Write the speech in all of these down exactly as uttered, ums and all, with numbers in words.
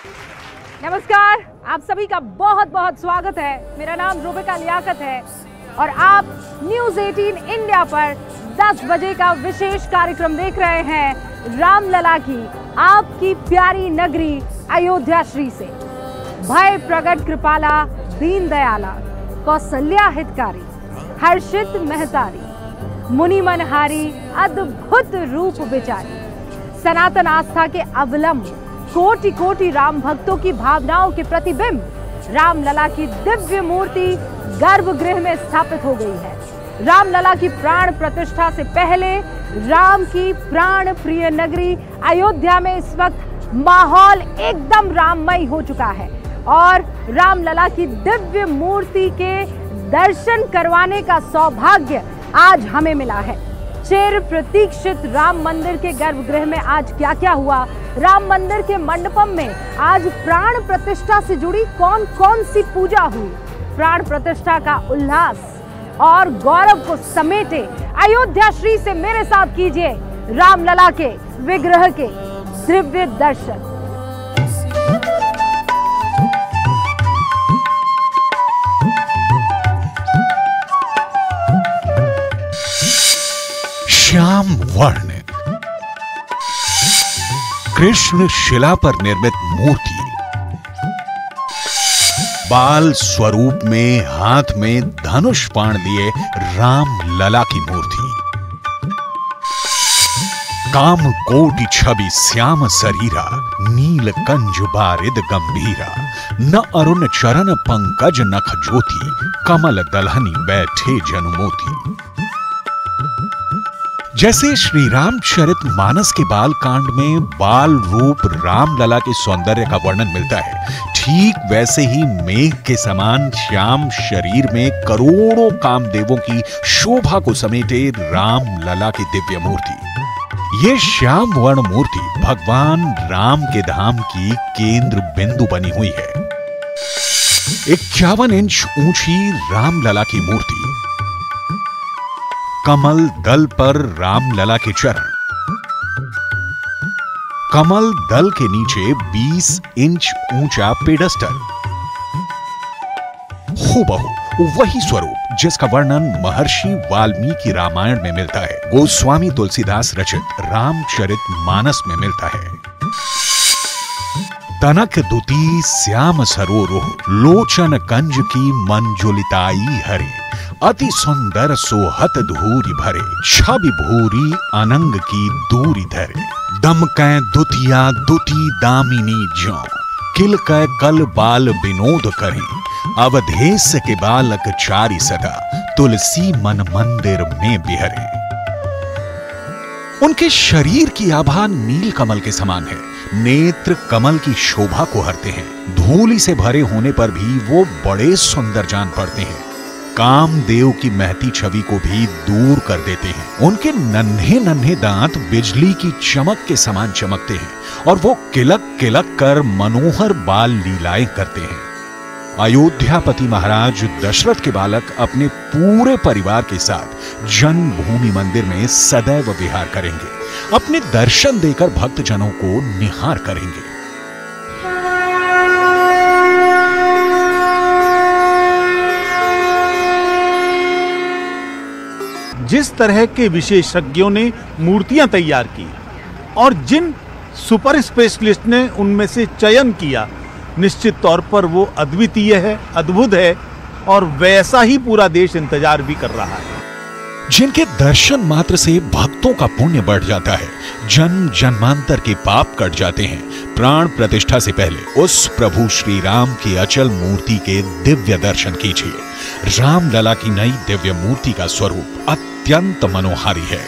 नमस्कार, आप सभी का बहुत बहुत स्वागत है। मेरा नाम रूबिका लियाकत है और आप न्यूज़ अठारह इंडिया पर दस बजे का विशेष कार्यक्रम देख रहे हैं। रामलला की आपकी प्यारी नगरी अयोध्या श्री से भय प्रगट कृपाला दीन दयाला कौशल्या हितकारी हर्षित महतारी मुनि मनहारी अद्भुत रूप विचारी सनातन आस्था के अवलंब कोटि कोटि राम भक्तों की भावनाओं के प्रतिबिंब रामलला की दिव्य मूर्ति गर्भगृह में स्थापित हो गई है। रामलला की प्राण प्रतिष्ठा से पहले राम की प्राण प्रिय नगरी अयोध्या में इस वक्त माहौल एकदम राममय हो चुका है और रामलला की दिव्य मूर्ति के दर्शन करवाने का सौभाग्य आज हमें मिला है। चिर प्रतीक्षित राम मंदिर के गर्भगृह में आज क्या क्या हुआ, राम मंदिर के मंडपम में आज प्राण प्रतिष्ठा से जुड़ी कौन कौन सी पूजा हुई, प्राण प्रतिष्ठा का उल्लास और गौरव को समेटे अयोध्या श्री से मेरे साथ कीजिए रामलला के विग्रह के दिव्य दर्शन। श्याम वर्ण कृष्ण शिला पर निर्मित मूर्ति, बाल स्वरूप में हाथ में धनुष बाण लिए रामलला की मूर्ति, काम कोटि छवि श्याम शरीरा नील कंज बारिद गंभीरा न अरुण चरण पंकज नख ज्योति कमल दलहनी बैठे जनुमोती। जैसे श्री रामचरित मानस के बाल कांड में बाल रूप रामलला के सौंदर्य का वर्णन मिलता है, ठीक वैसे ही मेघ के समान श्याम शरीर में करोड़ों कामदेवों की शोभा को समेटे रामलला की दिव्य मूर्ति। ये श्याम वर्ण मूर्ति भगवान राम के धाम की केंद्र बिंदु बनी हुई है। इक्यावन इंच ऊंची रामलला की मूर्ति, कमल दल पर रामलला के चरण, कमल दल के नीचे बीस इंच ऊंचा पेडस्टल, हूबहू वही स्वरूप जिसका वर्णन महर्षि वाल्मीकि रामायण में मिलता है, गोस्वामी तुलसीदास रचित रामचरित मानस में मिलता है। तनक दुती श्याम सरोरुह लोचन कंज की मंजुलिताई हरे अति सुंदर सोहत धूरी भरे छवि भूरी अनंग की दूरी धरे दमकै दुतिया दुती दामिनी ज्यों किलकै कल बाल विनोद करें अवधेश के बालक चारि सदा तुलसी मन मंदिर में बिहरे। उनके शरीर की आभा नील कमल के समान है, नेत्र कमल की शोभा को हरते हैं, धूलि से भरे होने पर भी वो बड़े सुंदर जान पड़ते हैं, कामदेव की महती छवि को भी दूर कर देते हैं। उनके नन्हे नन्हे दांत बिजली की चमक के समान चमकते हैं और वो किलक किलक कर मनोहर बाल लीलाएं करते हैं। अयोध्यापति महाराज दशरथ के बालक अपने पूरे परिवार के साथ जन्मभूमि मंदिर में सदैव विहार करेंगे, अपने दर्शन देकर भक्तजनों को निहार करेंगे। जिस तरह के विशेषज्ञों ने मूर्तियां तैयार की और जिन सुपर स्पेशलिस्ट ने उनमें से चयन किया, निश्चित तौर पर वो अद्वितीय है, अद्भुत है और वैसा ही पूरा देश इंतजार भी कर रहा है। जिनके दर्शन मात्र से भक्तों का पुण्य बढ़ जाता है, जन्म जन्मांतर के पाप कट जाते हैं। प्राण प्रतिष्ठा से पहले उस प्रभु श्री राम की अचल मूर्ति के दिव्य दर्शन कीजिए। रामलला की नई दिव्य मूर्ति का स्वरूप अत्यंत मनोहारी है।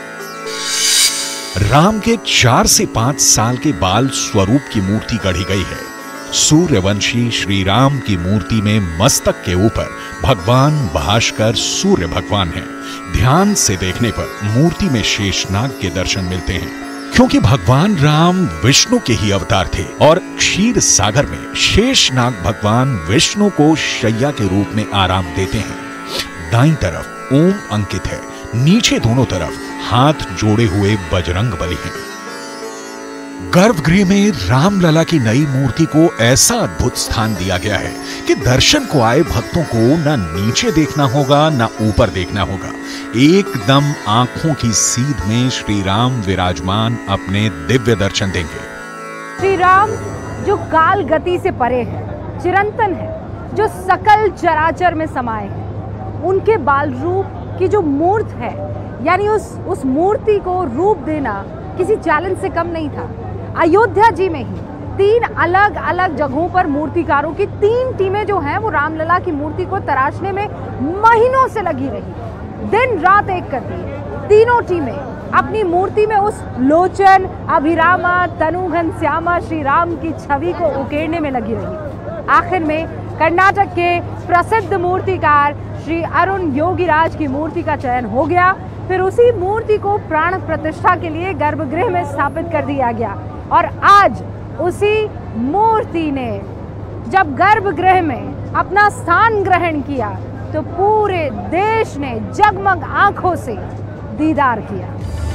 राम के चार से पांच साल के बाल स्वरूप की मूर्ति गढ़ी गई है। सूर्यवंशी श्री राम की मूर्ति में मस्तक के ऊपर भगवान भास्कर सूर्य भगवान हैं। ध्यान से देखने पर मूर्ति में शेषनाग के दर्शन मिलते हैं, क्योंकि भगवान राम विष्णु के ही अवतार थे और क्षीर सागर में शेषनाग भगवान विष्णु को शैया के रूप में आराम देते हैं। दाईं तरफ ओम अंकित है, नीचे दोनों तरफ हाथ जोड़े हुए बजरंग बली हैं। गर्भगृह में रामलला की नई मूर्ति को ऐसा अद्भुत स्थान दिया गया है कि दर्शन को आए भक्तों को न नीचे देखना होगा न ऊपर देखना होगा। एकदम आंखों की सीध में श्री राम विराजमान अपने दिव्य दर्शन देंगे। श्री राम जो काल गति से परे है, चिरंतन है, जो सकल चराचर में समाये हैं, उनके बाल रूप की जो मूर्त है, यानी उस उस मूर्ति को रूप देना किसी चैलेंज से कम नहीं था। अयोध्या जी में ही तीन अलग अलग जगहों पर मूर्तिकारों की तीन टीमें जो हैं वो रामलला की मूर्ति को तराशने में महीनों से लगी रही, दिन रात एक करती। तीनों टीमें अपनी मूर्ति में उस लोचन, अभिरामा, तनुघन श्यामा श्री राम की छवि को उकेरने में लगी रही। आखिर में कर्नाटक के प्रसिद्ध मूर्तिकार श्री अरुण योगीराज की मूर्ति का चयन हो गया। फिर उसी मूर्ति को प्राण प्रतिष्ठा के लिए गर्भगृह में स्थापित कर दिया गया और आज उसी मूर्ति ने जब गर्भगृह में अपना स्थान ग्रहण किया तो पूरे देश ने जगमग आंखों से दीदार किया।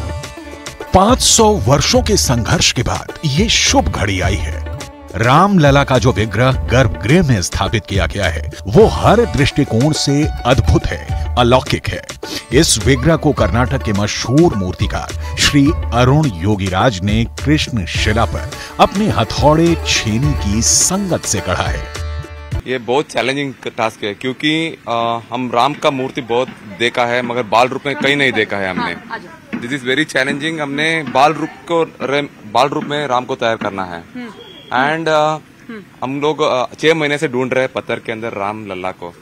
पाँच सौ वर्षों के संघर्ष के बाद ये शुभ घड़ी आई है। रामलला का जो विग्रह गर्भगृह में स्थापित किया गया है वो हर दृष्टिकोण से अद्भुत है, अलौकिक है। इस विग्रह को कर्नाटक के मशहूर मूर्तिकार श्री अरुण योगीराज ने कृष्ण शिला पर अपने हथौड़े छेनी की संगत से गढ़ा है। ये बहुत चैलेंजिंग टास्क है क्योंकि आ, हम राम का मूर्ति बहुत देखा है मगर बाल रूप में कहीं नहीं देखा है हमने। This is very challenging. हमने बाल रूप को बाल रूप में राम को तैयार करना है एंड uh, हम लोग uh, छह महीने से ढूंढ रहे हैं पत्थर के अंदर रामलला को।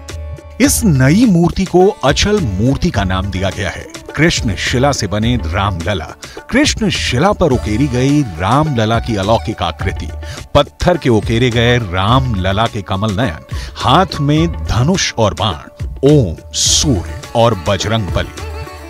इस नई मूर्ति को अचल मूर्ति का नाम दिया गया है। कृष्ण शिला से बने रामलला, कृष्ण शिला पर उकेरी गई रामलला की अलौकिक आकृति, पत्थर के उकेरे गए रामलला के कमल नयन, हाथ में धनुष और बाण, ओम, सूर्य और बजरंग बली।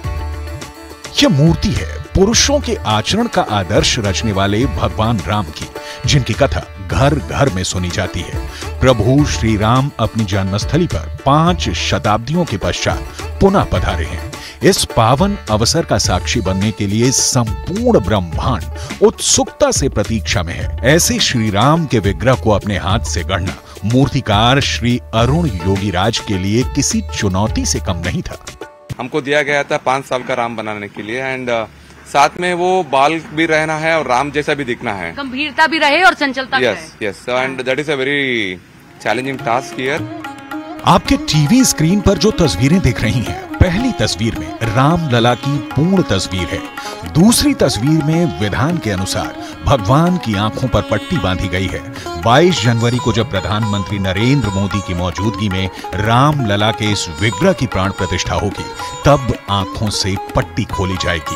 यह मूर्ति है पुरुषों के आचरण का आदर्श रचने वाले भगवान राम की, जिनकी कथा घर घर में सुनी जाती है। प्रभु श्री राम अपनी जन्मस्थली पर पांच शताब्दियों के पश्चात पुनः पधारे हैं। इस पावन अवसर का साक्षी बनने के लिए संपूर्ण ब्रह्मांड उत्सुकता से प्रतीक्षा में है। ऐसे श्री राम के विग्रह को अपने हाथ से गढ़ना मूर्तिकार श्री अरुण योगीराज के लिए किसी चुनौती से कम नहीं था। हमको दिया गया था पांच साल का राम बनाने के लिए एंड साथ में वो बाल भी रहना है और राम जैसा भी दिखना है, गंभीरता भी रहे और चंचलता भी रहे। Yes yes and that is a very challenging task here. आपके टीवी स्क्रीन पर जो तस्वीरें दिख रही हैं, पहली तस्वीर में रामलला की पूर्ण तस्वीर है। दूसरी तस्वीर में विधान के अनुसार भगवान की आंखों पर पट्टी बांधी गई है। बाईस जनवरी को जब प्रधानमंत्री नरेंद्र मोदी की मौजूदगी में रामलला के इस विग्रह की प्राण प्रतिष्ठा होगी, तब आंखों से पट्टी खोली जाएगी।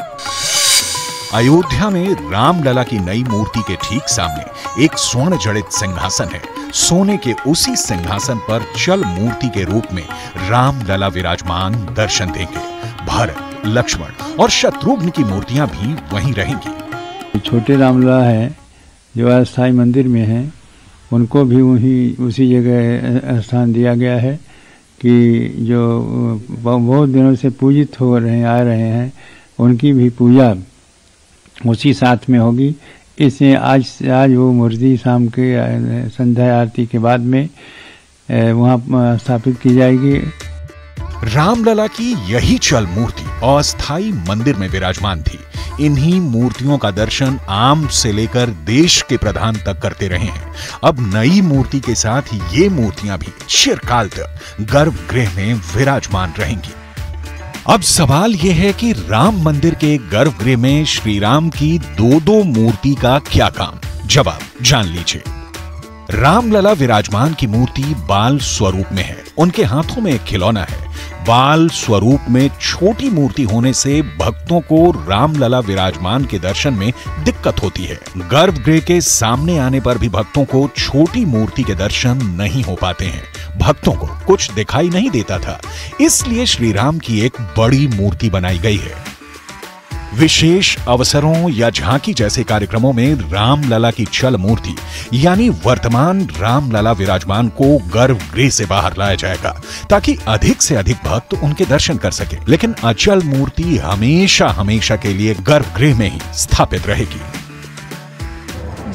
अयोध्या में रामलला की नई मूर्ति के ठीक सामने एक स्वर्ण जड़ित सिंहासन है। सोने के उसी सिंहासन पर चल मूर्ति के रूप में रामलला विराजमान दर्शन देंगे। भरत, लक्ष्मण और शत्रुघ्न की मूर्तियां भी वहीं रहेंगी। छोटे रामलला है जो अस्थाई मंदिर में है, उनको भी वही उसी जगह स्थान दिया गया है कि जो बहुत दिनों से पूजित हो रहे आ रहे हैं, उनकी भी पूजा उसी साथ में होगी। इसलिए आज आज वो मूर्ति शाम के संध्या आरती के बाद में वहाँ स्थापित की जाएगी। रामलला की यही चल मूर्ति अस्थाई मंदिर में विराजमान थी। इन्हीं मूर्तियों का दर्शन आम से लेकर देश के प्रधान तक करते रहे हैं। अब नई मूर्ति के साथ ये मूर्तियां भी चिरकाल तक गर्भगृह में विराजमान रहेंगी। अब सवाल यह है कि राम मंदिर के गर्भगृह में श्री राम की दो दो मूर्ति का क्या काम? जवाब जान लीजिए। रामलला विराजमान की मूर्ति बाल स्वरूप में है। उनके हाथों में एक खिलौना है। बाल स्वरूप में छोटी मूर्ति होने से भक्तों को रामलला विराजमान के दर्शन में दिक्कत होती है। गर्भगृह के सामने आने पर भी भक्तों को छोटी मूर्ति के दर्शन नहीं हो पाते हैं। भक्तों को कुछ दिखाई नहीं देता था, इसलिए श्री राम की एक बड़ी मूर्ति बनाई गई है। विशेष अवसरों या झांकी जैसे कार्यक्रमों में रामलला की चल मूर्ति यानी वर्तमान रामलला विराजमान को गर्भगृह से बाहर लाया जाएगा ताकि अधिक से अधिक भक्त उनके दर्शन कर सके। लेकिन अचल मूर्ति हमेशा हमेशा के लिए गर्भगृह में ही स्थापित रहेगी।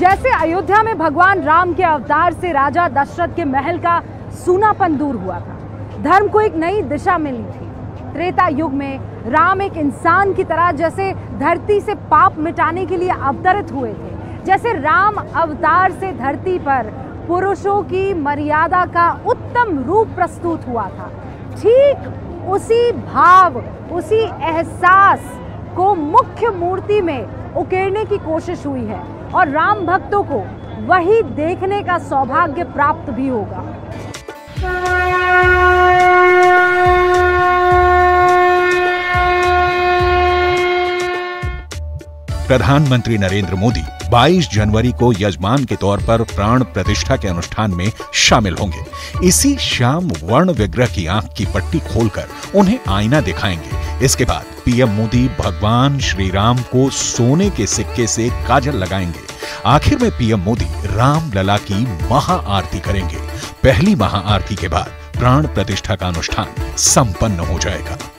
जैसे अयोध्या में भगवान राम के अवतार से राजा दशरथ के महल का सूनापन दूर हुआ था, धर्म को एक नई दिशा मिली थी। त्रेता युग में राम एक इंसान की तरह जैसे धरती से पाप मिटाने के लिए अवतरित हुए थे, जैसे राम अवतार से धरती पर पुरुषों की मर्यादा का उत्तम रूप प्रस्तुत हुआ था, ठीक उसी भाव, उसी एहसास को मुख्य मूर्ति में उकेरने की कोशिश हुई है और राम भक्तों को वही देखने का सौभाग्य प्राप्त भी होगा। प्रधानमंत्री नरेंद्र मोदी बाईस जनवरी को यजमान के तौर पर प्राण प्रतिष्ठा के अनुष्ठान में शामिल होंगे। इसी शाम वर्ण विग्रह की आंख की पट्टी खोलकर उन्हें आईना दिखाएंगे। इसके बाद पीएम मोदी भगवान श्री राम को सोने के सिक्के से काजल लगाएंगे। आखिर में पीएम मोदी राम लला की महाआरती करेंगे। पहली महाआरती के बाद प्राण प्रतिष्ठा का अनुष्ठान संपन्न हो जाएगा।